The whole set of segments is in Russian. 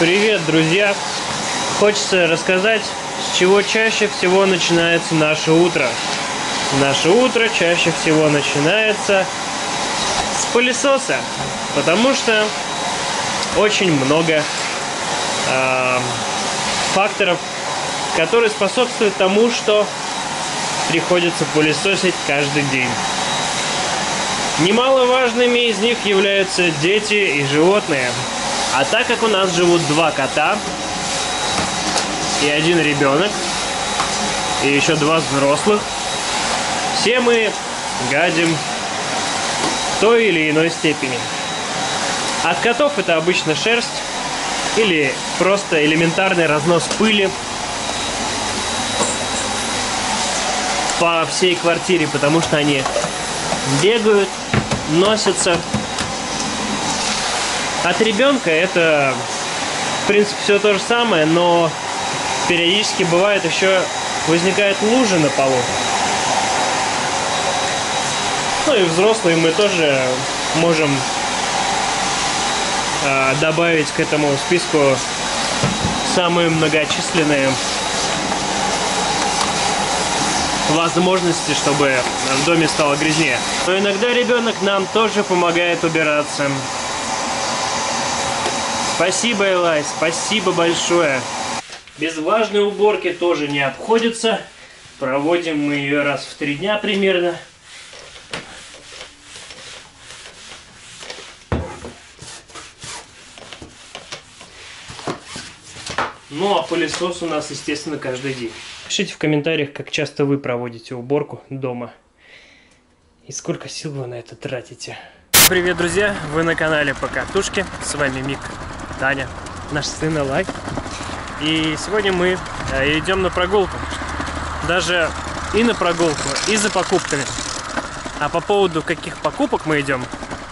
Привет, друзья! Хочется рассказать, с чего чаще всего начинается наше утро. Наше утро чаще всего начинается с пылесоса, потому что очень много факторов, которые способствуют тому, что приходится пылесосить каждый день. Немаловажными из них являются дети и животные. А так как у нас живут два кота и один ребенок, и еще два взрослых, все мы гадим в той или иной степени. От котов это обычно шерсть или просто элементарный разнос пыли по всей квартире, потому что они бегают, носятся. От ребенка это, в принципе, все то же самое, но периодически бывает еще возникает лужа на полу. Ну и взрослые мы тоже можем добавить к этому списку самые многочисленные возможности, чтобы в доме стало грязнее. Но иногда ребенок нам тоже помогает убираться. Спасибо, Элай, спасибо большое. Без влажной уборки тоже не обходится. Проводим мы ее раз в 3 дня примерно. Ну а пылесос у нас, естественно, каждый день. Пишите в комментариях, как часто вы проводите уборку дома. И сколько сил вы на это тратите. Привет, друзья! Вы на канале Покатушки. С вами Мик, Таня, наш сын Элай. И сегодня мы идем на прогулку. Даже и на прогулку, и за покупками. А по поводу каких покупок мы идем,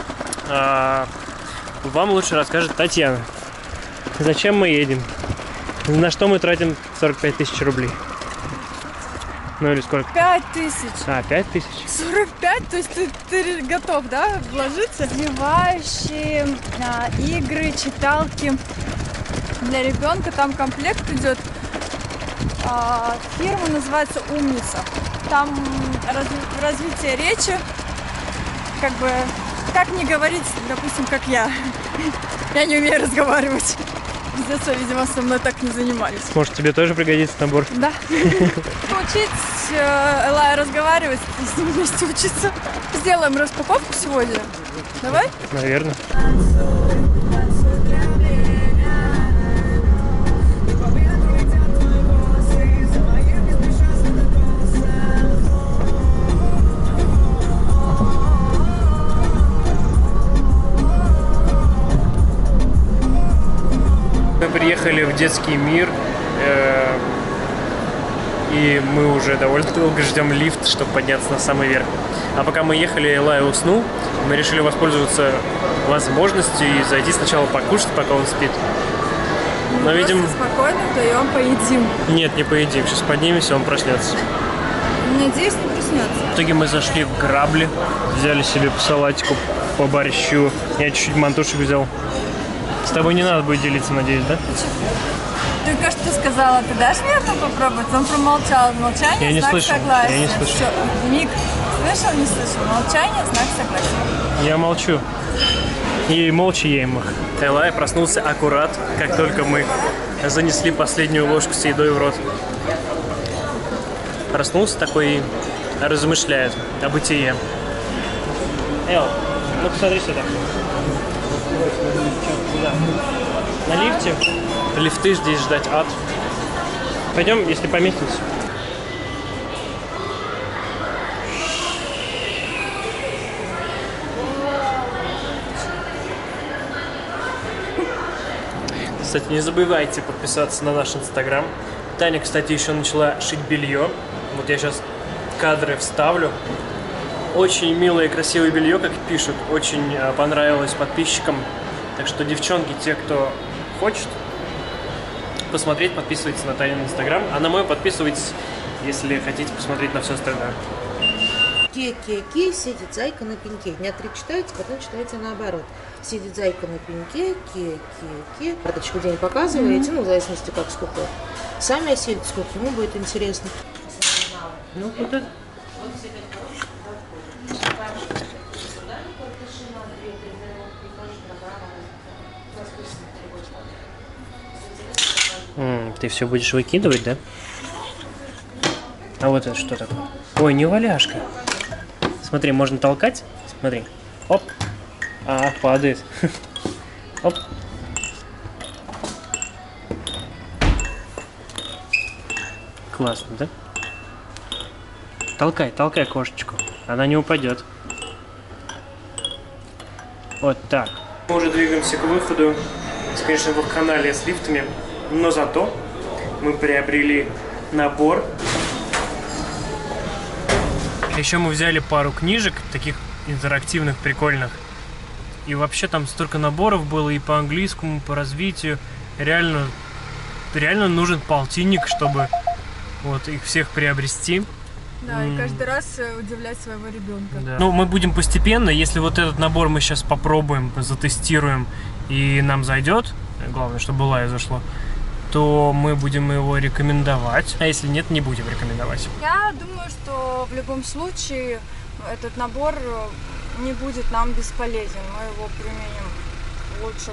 вам лучше расскажет Татьяна. Зачем мы едем? На что мы тратим 45 тысяч рублей? Ну или сколько? 5 тысяч. 5 тысяч? 45? То есть ты готов, да, вложиться? Развивающие игры, читалки. Для ребенка там комплект идет. Фирма называется «Умница». Там развитие речи. Как бы, как не говорить, допустим, как я. Я не умею разговаривать. С детства, видимо, со мной так не занимались. Может, тебе тоже пригодится набор? Да. Учить Элая разговаривать, с ним вместе учиться. Сделаем распаковку сегодня. Давай? Наверное. Мы приехали в детский мир, и мы уже довольно долго ждем лифт, чтобы подняться на самый верх. А пока мы ехали, Элай уснул, мы решили воспользоваться возможностью и зайти сначала покушать, пока он спит. Но видим... Спокойно вдвоем поедим. Нет, не поедим, сейчас поднимемся, он проснется. Надеюсь, не проснется. В итоге мы зашли в Грабли, взяли себе по салатику, по борщу. Я чуть-чуть мантушек взял. С тобой не надо будет делиться, надеюсь, да? Только что сказала, ты дашь мне это попробовать? Он промолчал. Молчание, я не знак слышал. согласия. Я не слышал. Все. Мик, слышал, не слышал? Молчание, знак согласия. Я молчу. И молча ем их. Элай проснулся аккурат, как только мы занесли последнюю ложку с едой в рот. Проснулся такой и размышляет о бытие. Эл, ну посмотри сюда. На лифте. Лифты здесь ждать ад. Пойдем, если поместимся. Кстати, не забывайте подписаться на наш инстаграм. Таня, кстати, еще начала шить белье. Вот я сейчас кадры вставлю. Очень милое и красивое белье, как пишут. Очень понравилось подписчикам. Так что, девчонки, те, кто хочет посмотреть, подписывайтесь на Танин инстаграм. А на мой подписывайтесь, если хотите посмотреть на все остальное. Ке-ке-ке, сидит зайка на пеньке. Дня 3 читается, потом читается наоборот. Сидит зайка на пеньке, ке-ке-ке. Карточку день показываете, ну, в зависимости, как сколько. Сами осилите, сколько ему будет интересно. Ну, вот это. Ты все будешь выкидывать, да? А вот это что такое? Ой, не валяшка. Смотри, можно толкать. Смотри. Оп. А, падает. Оп. Классно, да? Толкай, толкай кошечку. Она не упадет. Вот так. Мы уже двигаемся к выходу. Конечно, в канале с лифтами. Но зато мы приобрели набор. Еще мы взяли пару книжек, таких интерактивных, прикольных. И вообще там столько наборов было и по английскому, и по развитию. Реально нужен полтинник, чтобы вот их всех приобрести. Да, и каждый раз удивлять своего ребенка. Да. Ну, мы будем постепенно, если вот этот набор мы сейчас попробуем, затестируем, и нам зайдет, главное, чтобы лая зашло, то мы будем его рекомендовать, а если нет, не будем рекомендовать. Я думаю, что в любом случае этот набор не будет нам бесполезен. Мы его применим лучше.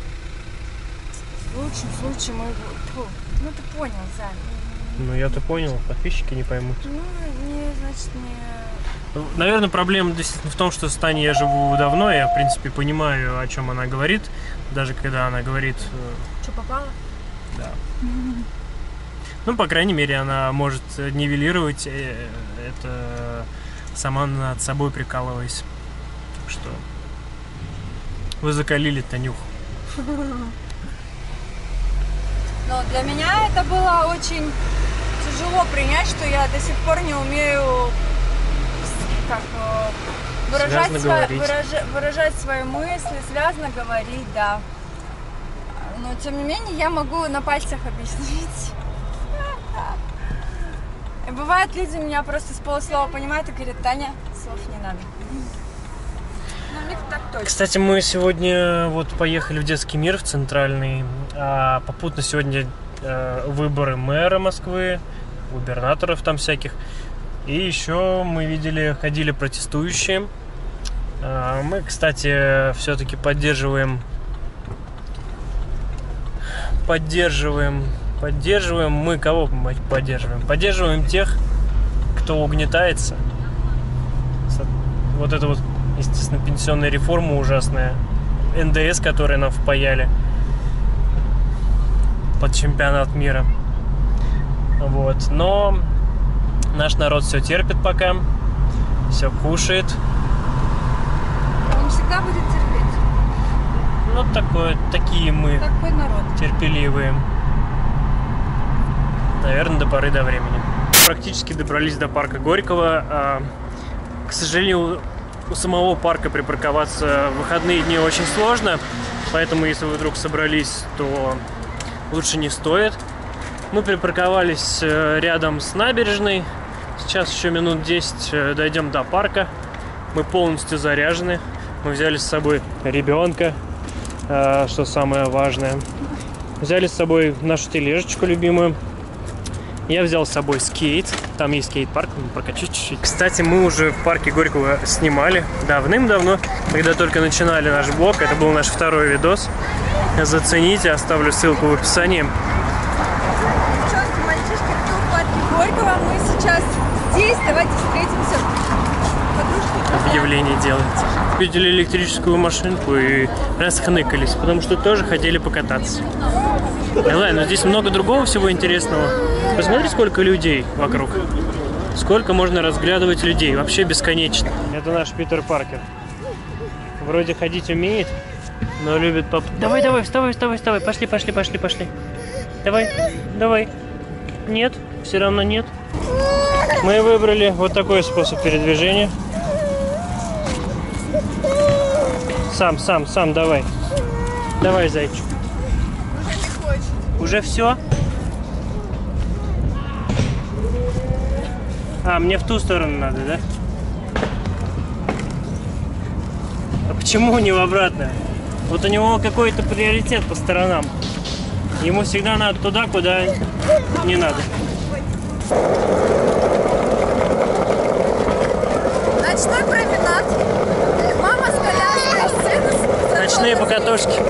В лучшем случае мы его... Фу, ну ты понял, Зай. Ну я-то понял, подписчики не поймут. Ну, значит, не... Наверное, проблема действительно в том, что с Таней я живу давно, я, в принципе, понимаю, о чем она говорит, даже когда она говорит... Что попало? Да. Ну, по крайней мере, она может нивелировать это сама над собой прикалываясь. Так что вы закалили Танюху. Но для меня это было очень тяжело принять, что я до сих пор не умею выражать свои мысли, связно говорить, да. Но тем не менее я могу на пальцах объяснить. И бывает, люди меня просто с полуслова понимают и говорят: Таня, слов не надо. Но мне так точно. Кстати, мы сегодня вот поехали в детский мир, в центральный, а попутно сегодня выборы мэра Москвы, губернаторов там всяких. И еще мы видели, ходили протестующие. Мы, кстати, все-таки поддерживаем мы кого поддерживаем? Поддерживаем тех, кто угнетается. Вот это вот, естественно, пенсионная реформа ужасная. НДС, которые нам впаяли под чемпионат мира. Вот. Но наш народ все терпит пока. Все кушает. Он всегда будет терпеть. Ну, такие мы. Такой народ. Терпеливые. Наверное, до поры до времени. Практически добрались до парка Горького. К сожалению, у самого парка припарковаться в выходные дни очень сложно. Поэтому, если вы вдруг собрались, то лучше не стоит. Мы припарковались рядом с набережной. Сейчас еще минут 10 дойдем до парка. Мы полностью заряжены. Мы взяли с собой ребенка, что самое важное. Взяли с собой нашу тележечку любимую. Я взял с собой скейт. Там есть скейт-парк, прокачусь чуть-чуть. Кстати, мы уже в парке Горького снимали давным-давно, когда только начинали наш блог. Это был наш второй видос. Зацените, оставлю ссылку в описании. Девчонки, мальчишки, кто в парке Горького? Мы сейчас здесь. Давайте встретимся. Объявление делается. Видели электрическую машинку и расхныкались, потому что тоже хотели покататься. Ладно, но здесь много другого всего интересного. Посмотри, сколько людей вокруг. Сколько можно разглядывать людей. Вообще бесконечно. Это наш Питер Паркер. Вроде ходить умеет, но любит поп... Давай, вставай. Пошли. Давай. Нет, все равно нет. Мы выбрали вот такой способ передвижения. Сам, давай. Давай, зайчик. Уже не хочет. Уже все? А, мне в ту сторону надо, да? А почему не в обратную? Вот у него какой-то приоритет по сторонам. Ему всегда надо туда, куда не надо. Ночной променад. Мама с коляской, сын. Ночные покатушки.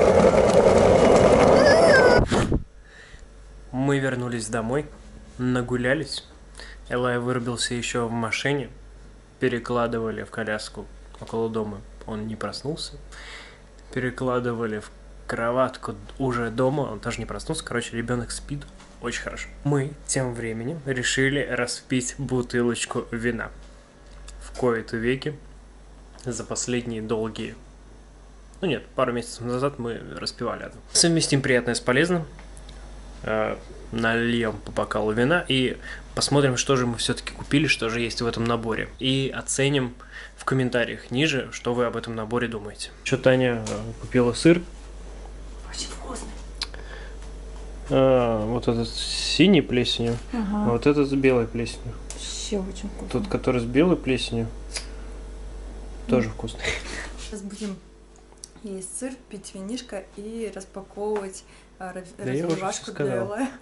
Мы вернулись домой, нагулялись. Элай вырубился еще в машине. Перекладывали в коляску около дома. Он не проснулся. Перекладывали в кроватку уже дома. Он тоже не проснулся. Короче, ребенок спит. Очень хорошо. Мы тем временем решили распить бутылочку вина. В кои-то веки за последние долгие... Ну нет, пару месяцев назад мы распивали одну. Совместим приятное с полезным. Нальем по бокалу вина и посмотрим, что же мы все-таки купили, что же есть в этом наборе. И оценим в комментариях ниже, что вы об этом наборе думаете. Еще Таня купила сыр. Очень вкусный. Вот этот с синей плесенью, а вот этот с белой плесенью. Вообще очень вкусный. Тот, который с белой плесенью, тоже вкусный. Сейчас будем есть сыр, пить винишко и распаковывать Да я уже развивашку всё для сказал. Элая.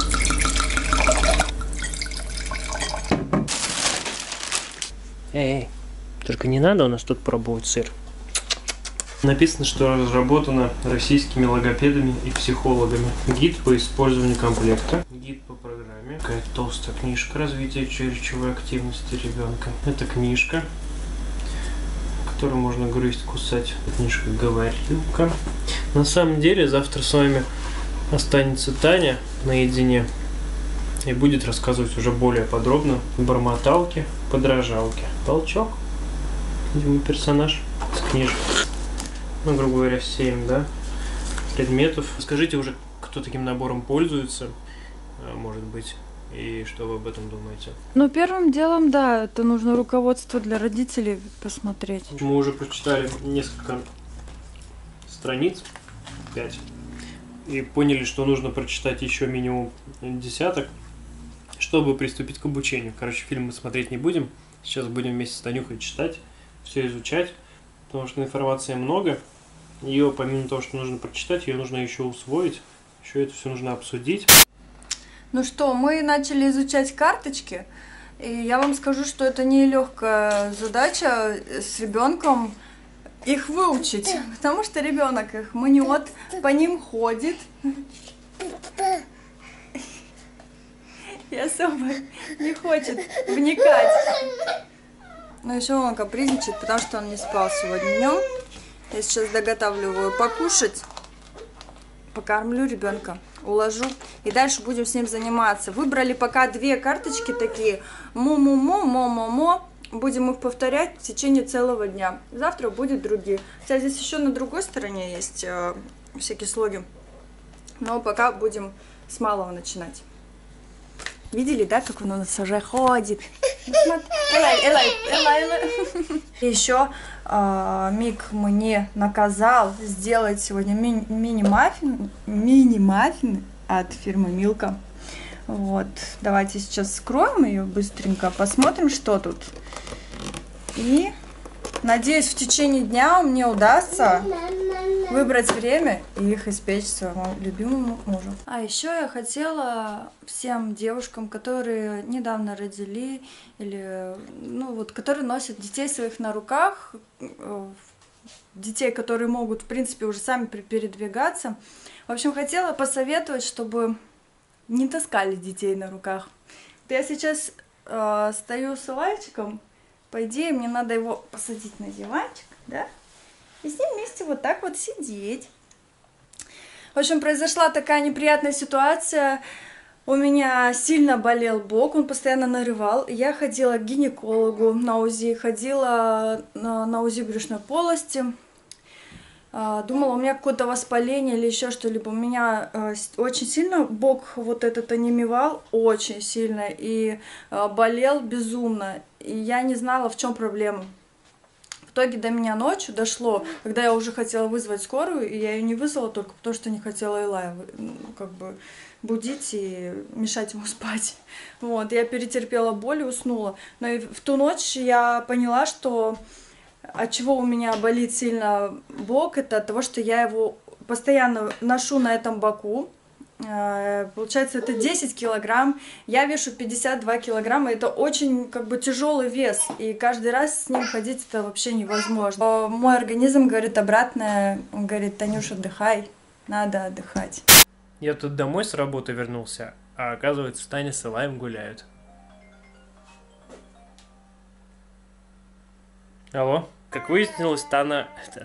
Эй, только не надо у нас тут пробовать сыр. Написано, что разработано российскими логопедами и психологами. Гид по использованию комплекта. Гид по программе. Какая толстая книжка развития речевой активности ребенка. Это книжка, которую можно грызть, кусать. Книжка говорилка. На самом деле завтра с вами останется Таня наедине и будет рассказывать уже более подробно бормоталки, подражалки. Толчок. Видимо, персонаж с книжки. Ну, грубо говоря, 7, да, предметов. Скажите уже, кто таким набором пользуется, может быть, и что вы об этом думаете? Ну, первым делом, да, это нужно руководство для родителей посмотреть. Мы уже прочитали несколько страниц, 5, и поняли, что нужно прочитать еще минимум десяток, чтобы приступить к обучению. Короче, фильм мы смотреть не будем. Сейчас будем вместе с Танюхой читать, все изучать, потому что информации много. Ее, помимо того, что нужно прочитать, ее нужно еще усвоить, еще это все нужно обсудить. Ну что, мы начали изучать карточки, и я вам скажу, что это нелегкая задача с ребенком их выучить, потому что ребенок их мнет, по ним ходит. И особо не хочет вникать. Но еще он капризничает, потому что он не спал сегодня днем. Я сейчас доготавливаю покушать, покормлю ребенка, уложу и дальше будем с ним заниматься. Выбрали пока 2 карточки такие: му-му-му, мо-мо-мо. Будем их повторять в течение целого дня. Завтра будет другие. Кстати, здесь еще на другой стороне есть всякие слоги. Но пока будем с малого начинать. Видели, да, как он у нас уже ходит? Еще Мик мне наказал сделать сегодня мини-маффин от фирмы Милка. Вот, давайте сейчас скроем ее быстренько, посмотрим, что тут. И надеюсь, в течение дня мне удастся выбрать время и их испечь своему любимому мужу. А еще я хотела всем девушкам, которые недавно родили, или, ну вот, которые носят детей своих на руках, детей, которые могут, в принципе, уже сами передвигаться. В общем, хотела посоветовать, чтобы не таскали детей на руках. Я сейчас стою с Элайчиком, по идее, мне надо его посадить на диванчик, да? И с ним вместе вот так вот сидеть. В общем, произошла такая неприятная ситуация. У меня сильно болел бок, он постоянно нарывал. Я ходила к гинекологу на УЗИ, ходила на УЗИ брюшной полости. Думала, у меня какое-то воспаление или еще что-либо. У меня очень сильно бок вот этот онемевал, очень сильно, и болел безумно. И я не знала, в чем проблема. В итоге до меня ночью дошло, когда я уже хотела вызвать скорую, и я ее не вызвала только потому, что не хотела Элая как бы будить и мешать ему спать. Вот, я перетерпела боль и уснула. Но и в ту ночь я поняла, что от чего у меня болит сильно бок, это от того, что я его постоянно ношу на этом боку. Получается, это 10 килограмм, я вешу 52 килограмма, это очень как бы тяжелый вес, и каждый раз с ним ходить это вообще невозможно. Мой организм говорит обратное, он говорит: Танюш, отдыхай, надо отдыхать. Я тут домой с работы вернулся, а оказывается, Таня с Илаем гуляют. Алло, как выяснилось, Тана...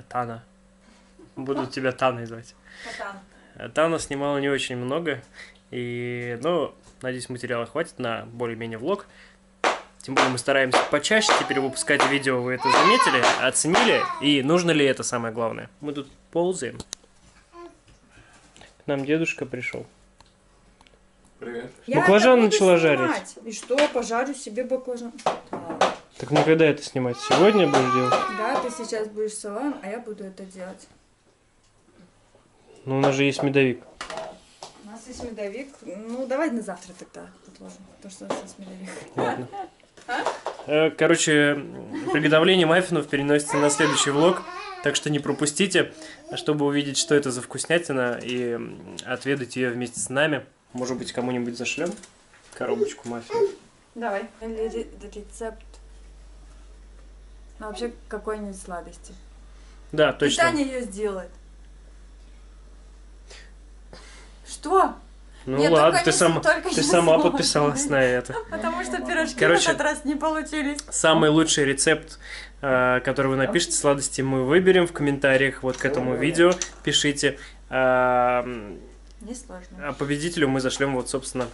Буду тебя Таной звать. Тана снимала не очень много, и, ну, надеюсь, материала хватит на более-менее влог. Тем более мы стараемся почаще теперь выпускать видео, вы это заметили, оценили, и нужно ли это самое главное. Мы тут ползаем. К нам дедушка пришел. Привет. Баклажан начала жарить. И что, пожарю себе баклажан. Так мы когда это снимать? Сегодня будешь делать? Да, ты сейчас будешь с Илаем, а я буду это делать. Ну, у нас же есть медовик. У нас есть медовик. Ну, давай на завтра тогда отложим, потому что у нас есть медовик. Ладно. Короче, приготовление маффинов переносится на следующий влог, так что не пропустите, чтобы увидеть, что это за вкуснятина, и отведать ее вместе с нами. Может быть, кому-нибудь зашлем коробочку маффинов. Давай. Рецепт. Ну, вообще, какой-нибудь сладости. Да, точно. И Таня ее сделает. Что? Ну Нет, ладно, ты сама подписалась на это. Потому что пирожки Короче, в этот раз не получились. Самый лучший рецепт, который вы напишите, сладости, мы выберем в комментариях вот к этому видео. Пишите. Не сложно. А победителю мы зашлем вот, собственно,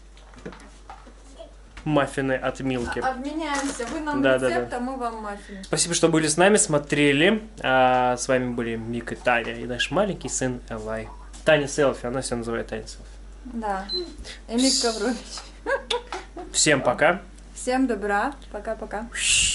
маффины от Милки. Обменяемся. Вы нам Да, рецепт, да. а мы вам маффины. Спасибо, что были с нами, смотрели. С вами были Мика, Таня и наш маленький сын Элай. Таня селфи, она себя называет Таня селфи. Да. И Мик Коврович. Всем пока. Всем добра. Пока-пока.